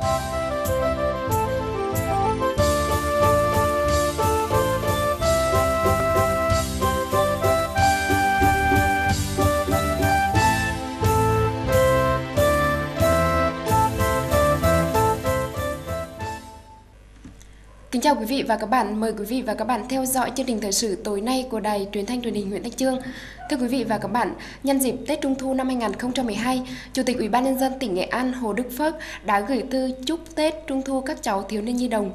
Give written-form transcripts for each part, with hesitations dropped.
Kính chào quý vị và các bạn, mời quý vị và các bạn theo dõi chương trình thời sự tối nay của Đài Truyền thanh Truyền hình huyện Thanh Chương. Thưa quý vị và các bạn, nhân dịp Tết Trung thu năm 2012, Chủ tịch Ủy ban nhân dân tỉnh Nghệ An Hồ Đức Phước đã gửi thư chúc Tết Trung thu các cháu thiếu niên nhi đồng.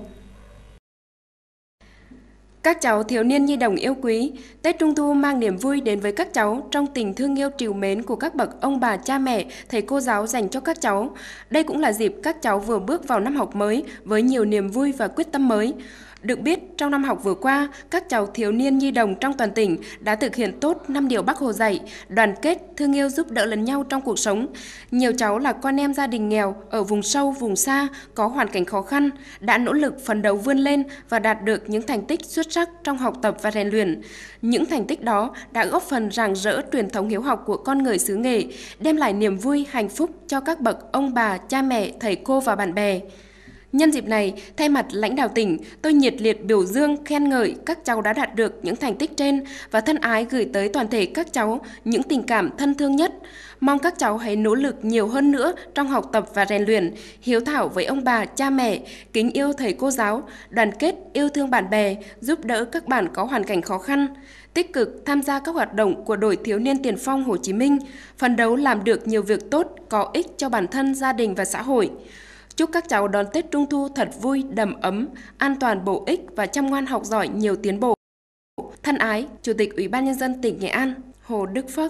Các cháu thiếu niên nhi đồng yêu quý, Tết Trung thu mang niềm vui đến với các cháu trong tình thương yêu trìu mến của các bậc ông bà cha mẹ, thầy cô giáo dành cho các cháu. Đây cũng là dịp các cháu vừa bước vào năm học mới với nhiều niềm vui và quyết tâm mới. Được biết, trong năm học vừa qua, các cháu thiếu niên nhi đồng trong toàn tỉnh đã thực hiện tốt 5 điều Bác Hồ dạy, đoàn kết, thương yêu giúp đỡ lẫn nhau trong cuộc sống. Nhiều cháu là con em gia đình nghèo, ở vùng sâu, vùng xa, có hoàn cảnh khó khăn, đã nỗ lực phấn đấu vươn lên và đạt được những thành tích xuất sắc trong học tập và rèn luyện. Những thành tích đó đã góp phần rạng rỡ truyền thống hiếu học của con người xứ Nghệ, đem lại niềm vui, hạnh phúc cho các bậc ông bà, cha mẹ, thầy cô và bạn bè. Nhân dịp này, thay mặt lãnh đạo tỉnh, tôi nhiệt liệt biểu dương, khen ngợi các cháu đã đạt được những thành tích trên và thân ái gửi tới toàn thể các cháu những tình cảm thân thương nhất. Mong các cháu hãy nỗ lực nhiều hơn nữa trong học tập và rèn luyện, hiếu thảo với ông bà, cha mẹ, kính yêu thầy cô giáo, đoàn kết, yêu thương bạn bè, giúp đỡ các bạn có hoàn cảnh khó khăn, tích cực tham gia các hoạt động của Đội Thiếu niên Tiền phong Hồ Chí Minh, phấn đấu làm được nhiều việc tốt, có ích cho bản thân, gia đình và xã hội. Chúc các cháu đón Tết Trung thu thật vui, đầm ấm, an toàn, bổ ích và chăm ngoan học giỏi nhiều tiến bộ. Thân ái, Chủ tịch Ủy ban nhân dân tỉnh Nghệ An, Hồ Đức Phước.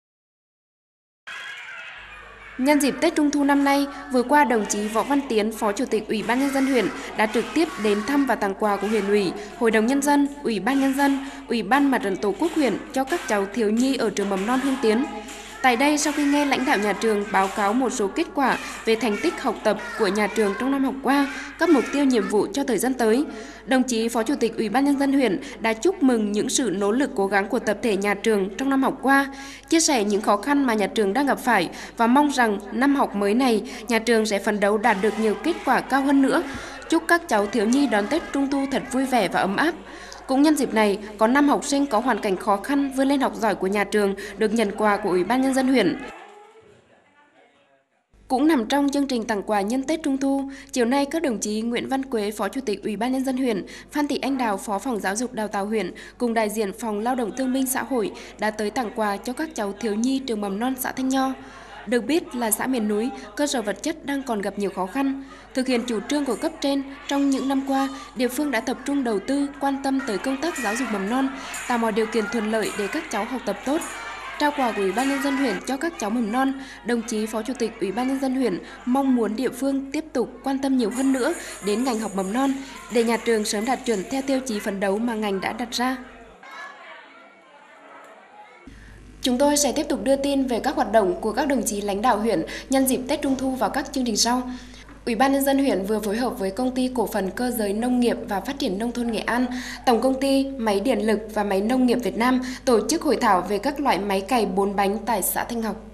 Nhân dịp Tết Trung thu năm nay, vừa qua đồng chí Võ Văn Tiến, Phó Chủ tịch Ủy ban nhân dân huyện đã trực tiếp đến thăm và tặng quà của huyện ủy, Hội đồng nhân dân, Ủy ban nhân dân, Ủy ban Mặt trận Tổ quốc huyện cho các cháu thiếu nhi ở trường mầm non Hương Tiến. Tại đây, sau khi nghe lãnh đạo nhà trường báo cáo một số kết quả về thành tích học tập của nhà trường trong năm học qua, các mục tiêu nhiệm vụ cho thời gian tới, đồng chí Phó Chủ tịch Ủy ban nhân dân huyện đã chúc mừng những sự nỗ lực cố gắng của tập thể nhà trường trong năm học qua, chia sẻ những khó khăn mà nhà trường đang gặp phải và mong rằng năm học mới này, nhà trường sẽ phấn đấu đạt được nhiều kết quả cao hơn nữa. Chúc các cháu thiếu nhi đón Tết Trung thu thật vui vẻ và ấm áp. Cũng nhân dịp này, có 5 học sinh có hoàn cảnh khó khăn vươn lên học giỏi của nhà trường được nhận quà của Ủy ban nhân dân huyện. Cũng nằm trong chương trình tặng quà nhân Tết Trung thu, chiều nay các đồng chí Nguyễn Văn Quế, Phó Chủ tịch Ủy ban nhân dân huyện, Phan Thị Anh Đào, Phó Phòng Giáo dục Đào tạo huyện cùng đại diện Phòng Lao động Thương binh Xã hội đã tới tặng quà cho các cháu thiếu nhi trường mầm non xã Thanh Nho. Được biết là xã miền núi, cơ sở vật chất đang còn gặp nhiều khó khăn. Thực hiện chủ trương của cấp trên, trong những năm qua, địa phương đã tập trung đầu tư, quan tâm tới công tác giáo dục mầm non, tạo mọi điều kiện thuận lợi để các cháu học tập tốt. Trao quà của Ủy ban nhân dân huyện cho các cháu mầm non, đồng chí Phó Chủ tịch Ủy ban nhân dân huyện mong muốn địa phương tiếp tục quan tâm nhiều hơn nữa đến ngành học mầm non để nhà trường sớm đạt chuẩn theo tiêu chí phấn đấu mà ngành đã đặt ra. Chúng tôi sẽ tiếp tục đưa tin về các hoạt động của các đồng chí lãnh đạo huyện nhân dịp Tết Trung thu vào các chương trình sau. Ủy ban nhân dân huyện vừa phối hợp với Công ty Cổ phần Cơ giới Nông nghiệp và Phát triển Nông thôn Nghệ An, Tổng công ty Máy điện lực và Máy nông nghiệp Việt Nam tổ chức hội thảo về các loại máy cày 4 bánh tại xã Thanh Ngọc.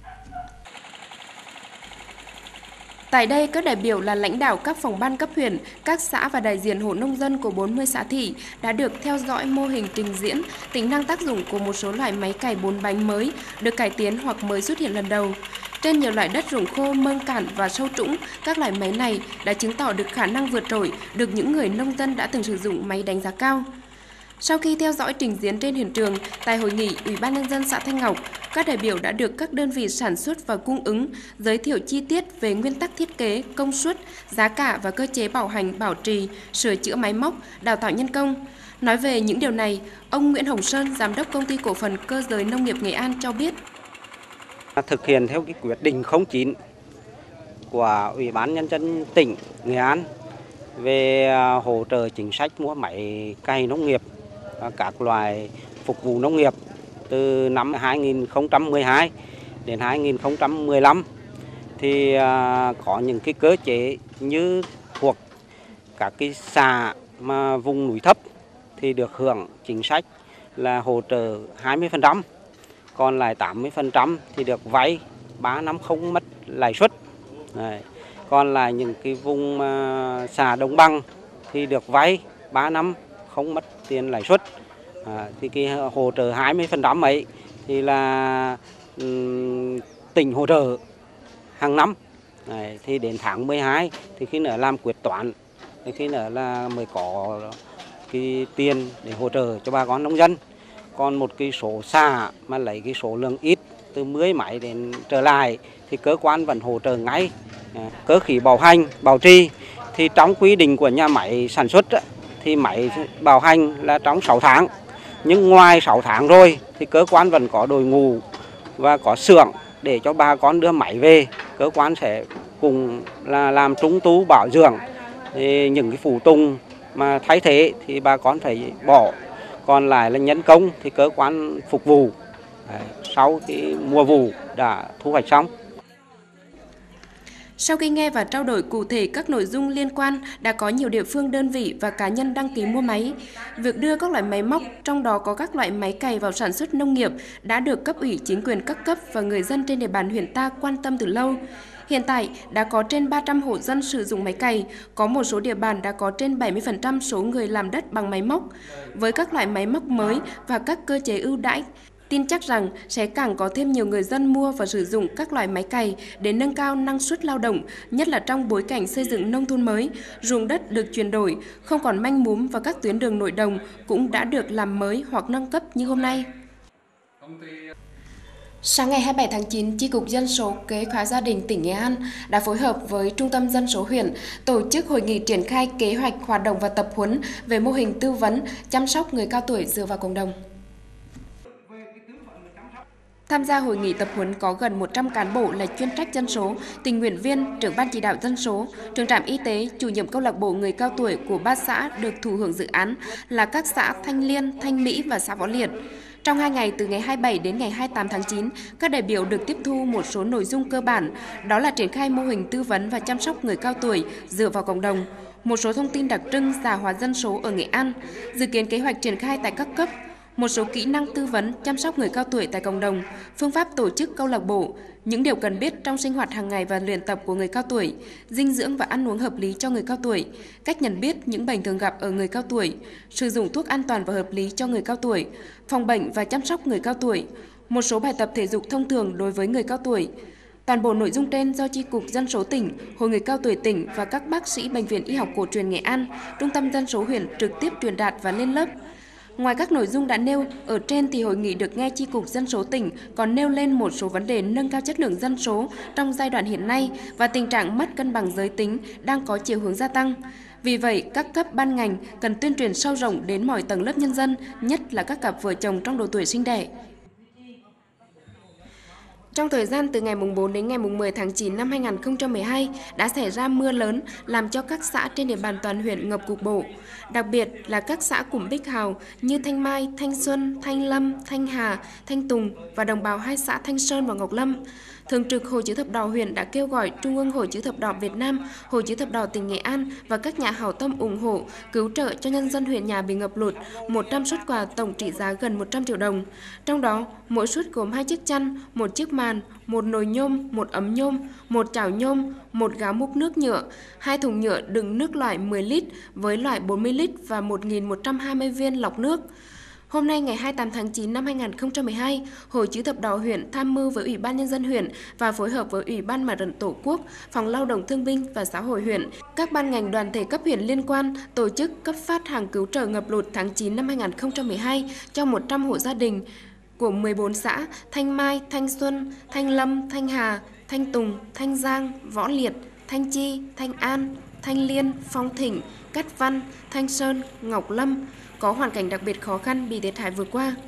Tại đây, các đại biểu là lãnh đạo các phòng ban cấp huyện, các xã và đại diện hộ nông dân của 40 xã thị đã được theo dõi mô hình trình diễn, tính năng tác dụng của một số loại máy cày 4 bánh mới được cải tiến hoặc mới xuất hiện lần đầu. Trên nhiều loại đất ruộng khô, mương cạn và sâu trũng, các loại máy này đã chứng tỏ được khả năng vượt trội, được những người nông dân đã từng sử dụng máy đánh giá cao. Sau khi theo dõi trình diễn trên hiện trường, tại hội nghị Ủy ban nhân dân xã Thanh Ngọc, các đại biểu đã được các đơn vị sản xuất và cung ứng giới thiệu chi tiết về nguyên tắc thiết kế, công suất, giá cả và cơ chế bảo hành, bảo trì, sửa chữa máy móc, đào tạo nhân công. Nói về những điều này, ông Nguyễn Hồng Sơn, Giám đốc Công ty Cổ phần Cơ giới Nông nghiệp Nghệ An cho biết. Thực hiện theo cái quyết định 09 của Ủy ban nhân dân tỉnh Nghệ An về hỗ trợ chính sách mua máy cày nông nghiệp và các loại phục vụ nông nghiệp từ năm 2012 đến 2015 thì có những cái cơ chế như thuộc các cái xã mà vùng núi thấp thì được hưởng chính sách là hỗ trợ 20%, còn lại 80% thì được vay 3 năm không mất lãi suất. Còn là những cái vùng xã đồng bằng thì được vay 3 năm không mất tiền lãi suất. Thì cái hỗ trợ 20% ấy thì là tỉnh hỗ trợ hàng năm. Đấy, thì đến tháng 12 thì khi nữa làm quyết toán, thì khi nữa là mới có cái tiền để hỗ trợ cho bà con nông dân. Còn một cái số xã mà lấy cái số lượng ít từ 10 máy đến trở lại thì cơ quan vẫn hỗ trợ ngay. Cơ khí bảo hành, bảo trì thì trong quy định của nhà máy sản xuất thì máy bảo hành là trong 6 tháng. Nhưng ngoài 6 tháng rồi thì cơ quan vẫn có đội ngũ và có xưởng để cho bà con đưa máy về. Cơ quan sẽ cùng là làm trùng tu bảo dưỡng. Thì những cái phụ tùng mà thay thế thì bà con phải bỏ. Còn lại là nhân công thì cơ quan phục vụ sau cái mùa vụ đã thu hoạch xong. Sau khi nghe và trao đổi cụ thể các nội dung liên quan, đã có nhiều địa phương, đơn vị và cá nhân đăng ký mua máy. Việc đưa các loại máy móc, trong đó có các loại máy cày vào sản xuất nông nghiệp, đã được cấp ủy chính quyền các cấp và người dân trên địa bàn huyện ta quan tâm từ lâu. Hiện tại, đã có trên 300 hộ dân sử dụng máy cày, có một số địa bàn đã có trên 70% số người làm đất bằng máy móc. Với các loại máy móc mới và các cơ chế ưu đãi, tin chắc rằng sẽ càng có thêm nhiều người dân mua và sử dụng các loại máy cày để nâng cao năng suất lao động, nhất là trong bối cảnh xây dựng nông thôn mới, ruộng đất được chuyển đổi, không còn manh mún và các tuyến đường nội đồng cũng đã được làm mới hoặc nâng cấp như hôm nay. Sáng ngày 27 tháng 9, Chi cục Dân số Kế hoạch Gia đình tỉnh Nghệ An đã phối hợp với Trung tâm Dân số huyện tổ chức hội nghị triển khai kế hoạch hoạt động và tập huấn về mô hình tư vấn chăm sóc người cao tuổi dựa vào cộng đồng. Tham gia hội nghị tập huấn có gần 100 cán bộ là chuyên trách dân số, tình nguyện viên, trưởng ban chỉ đạo dân số, trưởng trạm y tế, chủ nhiệm câu lạc bộ người cao tuổi của 3 xã được thụ hưởng dự án là các xã Thanh Liên, Thanh Mỹ và xã Võ Liệt. Trong 2 ngày từ ngày 27 đến ngày 28 tháng 9, các đại biểu được tiếp thu một số nội dung cơ bản, đó là triển khai mô hình tư vấn và chăm sóc người cao tuổi dựa vào cộng đồng, một số thông tin đặc trưng già hóa dân số ở Nghệ An, dự kiến kế hoạch triển khai tại các cấp, một số kỹ năng tư vấn chăm sóc người cao tuổi tại cộng đồng, phương pháp tổ chức câu lạc bộ, những điều cần biết trong sinh hoạt hàng ngày và luyện tập của người cao tuổi, dinh dưỡng và ăn uống hợp lý cho người cao tuổi, cách nhận biết những bệnh thường gặp ở người cao tuổi, sử dụng thuốc an toàn và hợp lý cho người cao tuổi, phòng bệnh và chăm sóc người cao tuổi, một số bài tập thể dục thông thường đối với người cao tuổi. Toàn bộ nội dung trên do Chi cục Dân số tỉnh, Hội người cao tuổi tỉnh và các bác sĩ Bệnh viện Y học cổ truyền Nghệ An, Trung tâm Dân số huyện trực tiếp truyền đạt và lên lớp. Ngoài các nội dung đã nêu ở trên thì hội nghị được nghe Chi cục Dân số tỉnh còn nêu lên một số vấn đề nâng cao chất lượng dân số trong giai đoạn hiện nay và tình trạng mất cân bằng giới tính đang có chiều hướng gia tăng. Vì vậy, các cấp ban ngành cần tuyên truyền sâu rộng đến mọi tầng lớp nhân dân, nhất là các cặp vợ chồng trong độ tuổi sinh đẻ. Trong thời gian từ ngày 4 đến ngày 10 tháng 9 năm 2012 đã xảy ra mưa lớn làm cho các xã trên địa bàn toàn huyện ngập cục bộ. Đặc biệt là các xã cụm Bích Hào như Thanh Mai, Thanh Xuân, Thanh Lâm, Thanh Hà, Thanh Tùng và đồng bào 2 xã Thanh Sơn và Ngọc Lâm. Thường trực Hội Chữ Thập Đỏ huyện đã kêu gọi Trung ương Hội Chữ Thập Đỏ Việt Nam, Hội Chữ Thập Đỏ tỉnh Nghệ An và các nhà hảo tâm ủng hộ, cứu trợ cho nhân dân huyện nhà bị ngập lụt 100 suất quà tổng trị giá gần 100 triệu đồng. Trong đó, mỗi suất gồm 2 chiếc chăn, 1 chiếc màn, 1 nồi nhôm, 1 ấm nhôm, 1 chảo nhôm, 1 gáo múc nước nhựa, 2 thùng nhựa đựng nước loại 10 lít với loại 40 lít và 1.120 viên lọc nước. Hôm nay ngày 28 tháng 9 năm 2012, Hội Chữ Thập Đỏ huyện tham mưu với Ủy ban Nhân dân huyện và phối hợp với Ủy ban Mặt trận Tổ quốc, Phòng Lao động Thương binh và Xã hội huyện, các ban ngành đoàn thể cấp huyện liên quan tổ chức cấp phát hàng cứu trợ ngập lụt tháng 9 năm 2012 cho 100 hộ gia đình của 14 xã Thanh Mai, Thanh Xuân, Thanh Lâm, Thanh Hà, Thanh Tùng, Thanh Giang, Võ Liệt, Thanh Chi, Thanh An, Thanh Liên, Phong Thịnh, Cát Văn, Thanh Sơn, Ngọc Lâm có hoàn cảnh đặc biệt khó khăn bị thiệt hại vừa qua.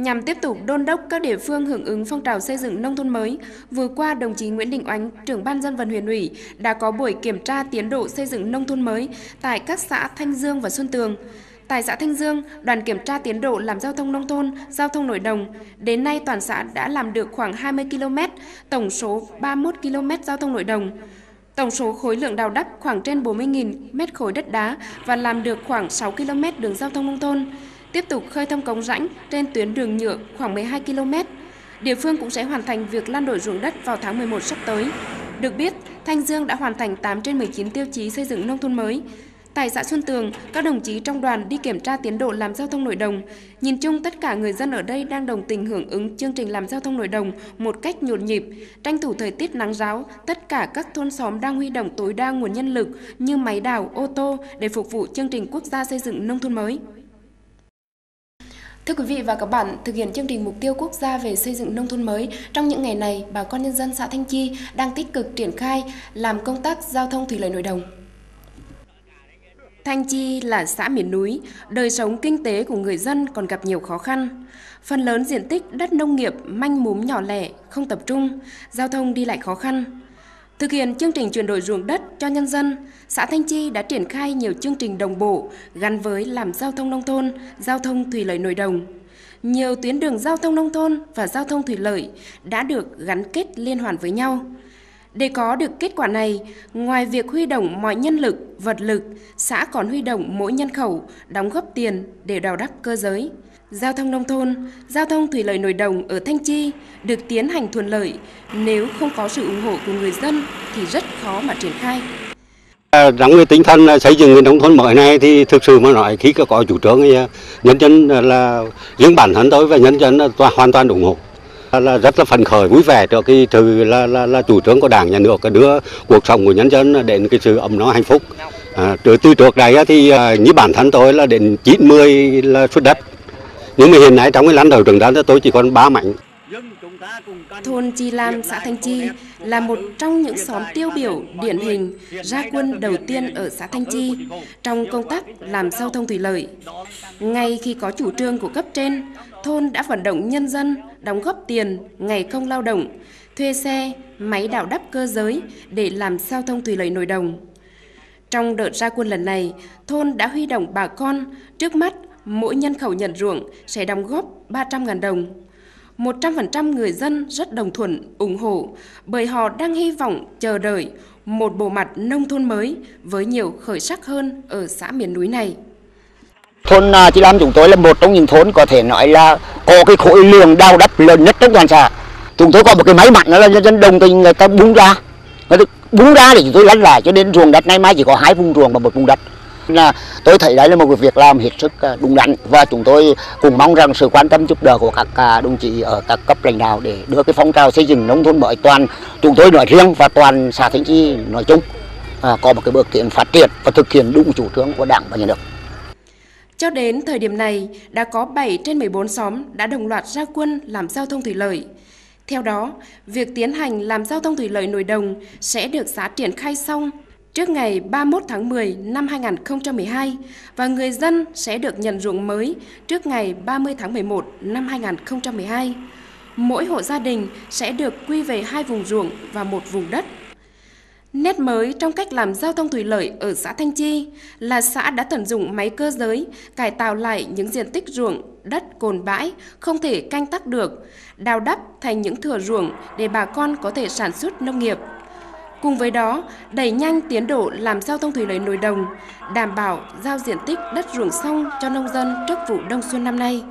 Nhằm tiếp tục đôn đốc các địa phương hưởng ứng phong trào xây dựng nông thôn mới, vừa qua đồng chí Nguyễn Đình Oánh, trưởng ban dân vận huyện ủy đã có buổi kiểm tra tiến độ xây dựng nông thôn mới tại các xã Thanh Dương và Xuân Tường. Tại xã Thanh Dương, đoàn kiểm tra tiến độ làm giao thông nông thôn, giao thông nội đồng. Đến nay toàn xã đã làm được khoảng 20 km, tổng số 31 km giao thông nội đồng. Tổng số khối lượng đào đắp khoảng trên 40.000 mét khối đất đá và làm được khoảng 6 km đường giao thông nông thôn. Tiếp tục khơi thông cống rãnh trên tuyến đường nhựa khoảng 12 km. Địa phương cũng sẽ hoàn thành việc lan đổi ruộng đất vào tháng 11 sắp tới. Được biết, Thanh Dương đã hoàn thành 8 trên 19 tiêu chí xây dựng nông thôn mới. Tại xã Xuân Tường, các đồng chí trong đoàn đi kiểm tra tiến độ làm giao thông nội đồng. Nhìn chung, tất cả người dân ở đây đang đồng tình hưởng ứng chương trình làm giao thông nội đồng một cách nhộn nhịp. Tranh thủ thời tiết nắng ráo, tất cả các thôn xóm đang huy động tối đa nguồn nhân lực như máy đào, ô tô để phục vụ chương trình quốc gia xây dựng nông thôn mới. Thưa quý vị và các bạn, thực hiện chương trình mục tiêu quốc gia về xây dựng nông thôn mới, trong những ngày này, bà con nhân dân xã Thanh Chi đang tích cực triển khai làm công tác giao thông thủy lợi nội đồng. Thanh Chi là xã miền núi, đời sống kinh tế của người dân còn gặp nhiều khó khăn. Phần lớn diện tích đất nông nghiệp manh mún nhỏ lẻ, không tập trung, giao thông đi lại khó khăn. Thực hiện chương trình chuyển đổi ruộng đất cho nhân dân, xã Thanh Chi đã triển khai nhiều chương trình đồng bộ gắn với làm giao thông nông thôn, giao thông thủy lợi nội đồng. Nhiều tuyến đường giao thông nông thôn và giao thông thủy lợi đã được gắn kết liên hoàn với nhau. Để có được kết quả này, ngoài việc huy động mọi nhân lực, vật lực, xã còn huy động mỗi nhân khẩu đóng góp tiền để đào đắp cơ giới. Giao thông nông thôn, giao thông thủy lợi nội đồng ở Thanh Chi được tiến hành thuận lợi, nếu không có sự ủng hộ của người dân thì rất khó mà triển khai. Trong cái tinh thần xây dựng cái nông thôn mới này thì thực sự mà nói khi có chủ trương thì nhân dân là riêng bản thân tôi và nhân dân hoàn toàn ủng hộ. Là rất là phấn khởi vui vẻ trước cái sự là chủ trương của Đảng, Nhà nước đưa cuộc sống của nhân dân đến cái sự ấm no hạnh phúc. Từ trước đây thì như bản thân tôi là đến 90 là suất đất, nhưng mà hiện nay trong cái lãnh thổ rừng đất tôi chỉ còn 3 mảnh. Thôn Chi Lam, xã Thanh Chi là một trong những xóm tiêu biểu điển hình ra quân đầu tiên ở xã Thanh Chi trong công tác làm giao thông thủy lợi. Ngay khi có chủ trương của cấp trên, thôn đã vận động nhân dân đóng góp tiền, ngày công lao động, thuê xe, máy đào đắp cơ giới để làm giao thông thủy lợi nội đồng. Trong đợt ra quân lần này, thôn đã huy động bà con, trước mắt mỗi nhân khẩu nhận ruộng sẽ đóng góp 300.000 đồng. 100% người dân rất đồng thuận, ủng hộ bởi họ đang hy vọng chờ đợi một bộ mặt nông thôn mới với nhiều khởi sắc hơn ở xã miền núi này. Thôn Chi Lam chúng tôi là một trong những thôn có thể nói là có cái khối lượng đào đất lớn nhất trong toàn xã. Chúng tôi có một cái máy mặn đó là nhân dân đồng tình người ta bung ra để chúng tôi lăn lại, cho nên ruộng đất nay mai chỉ có 2 vùng ruộng và 1 vùng đất. Là tôi thấy đấy là một việc làm hết sức đúng đắn và chúng tôi cũng mong rằng sự quan tâm giúp đỡ của các đồng chí ở các cấp lãnh đạo để đưa cái phong trào xây dựng nông thôn mới toàn chúng tôi nói riêng và toàn xã Thanh Chi nói chung có một cái bước tiến phát triển và thực hiện đúng chủ trương của Đảng và Nhà nước. Cho đến thời điểm này, đã có 7 trên 14 xóm đã đồng loạt ra quân làm giao thông thủy lợi. Theo đó, việc tiến hành làm giao thông thủy lợi nội đồng sẽ được xã triển khai xong trước ngày 31 tháng 10 năm 2012 và người dân sẽ được nhận ruộng mới trước ngày 30 tháng 11 năm 2012. Mỗi hộ gia đình sẽ được quy về 2 vùng ruộng và 1 vùng đất. Nét mới trong cách làm giao thông thủy lợi ở xã Thanh Chi là xã đã tận dụng máy cơ giới, cải tạo lại những diện tích ruộng, đất cồn bãi, không thể canh tác được, đào đắp thành những thửa ruộng để bà con có thể sản xuất nông nghiệp. Cùng với đó, đẩy nhanh tiến độ làm giao thông thủy lợi nội đồng, đảm bảo giao diện tích đất ruộng xong cho nông dân trước vụ đông xuân năm nay.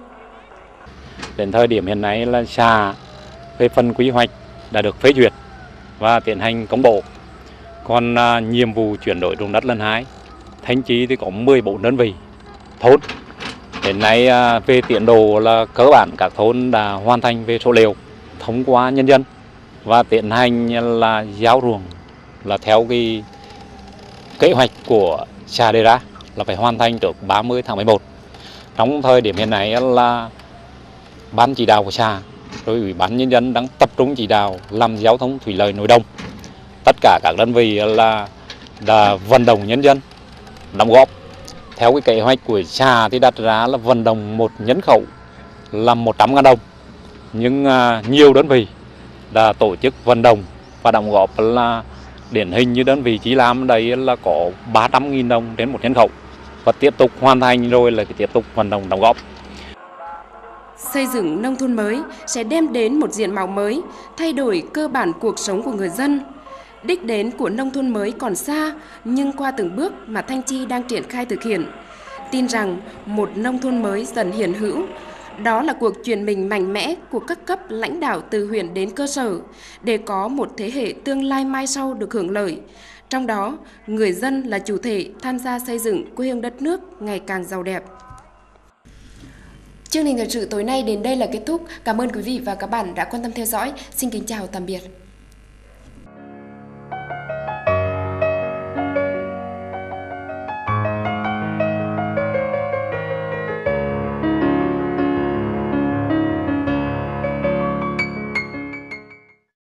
Đến thời điểm hiện nay là xã về phần quy hoạch đã được phê duyệt và tiến hành công bố. Còn nhiệm vụ chuyển đổi ruộng đất lần 2, Thanh Chi thì có 14 đơn vị thôn. Đến nay về tiến độ là cơ bản các thôn đã hoàn thành về số liệu thông qua nhân dân và tiến hành là giao ruộng là theo cái kế hoạch của xã đề ra là phải hoàn thành trước 30 tháng 11. Trong thời điểm hiện nay là ban chỉ đạo của xã rồi ủy ban nhân dân đang tập trung chỉ đạo làm giao thông thủy lợi nội đồng. Tất cả các đơn vị là đã vận động nhân dân đóng góp theo cái kế hoạch của xã thì đặt ra là vận động 1 nhân khẩu là 100.000 đồng, nhưng nhiều đơn vị đã tổ chức vận động và đóng góp là điển hình như đơn vị Chí Lam đây là có 300.000 đồng đến một nhân khẩu, và tiếp tục hoàn thành rồi là tiếp tục vận động đóng góp. Xây dựng nông thôn mới sẽ đem đến một diện mạo mới, thay đổi cơ bản cuộc sống của người dân. Đích đến của nông thôn mới còn xa, nhưng qua từng bước mà Thanh Chi đang triển khai thực hiện, tin rằng một nông thôn mới dần hiện hữu. Đó là cuộc chuyển mình mạnh mẽ của các cấp lãnh đạo từ huyện đến cơ sở để có một thế hệ tương lai mai sau được hưởng lợi. Trong đó, người dân là chủ thể tham gia xây dựng quê hương đất nước ngày càng giàu đẹp. Chương trình thời sự tối nay đến đây là kết thúc. Cảm ơn quý vị và các bạn đã quan tâm theo dõi. Xin kính chào tạm biệt.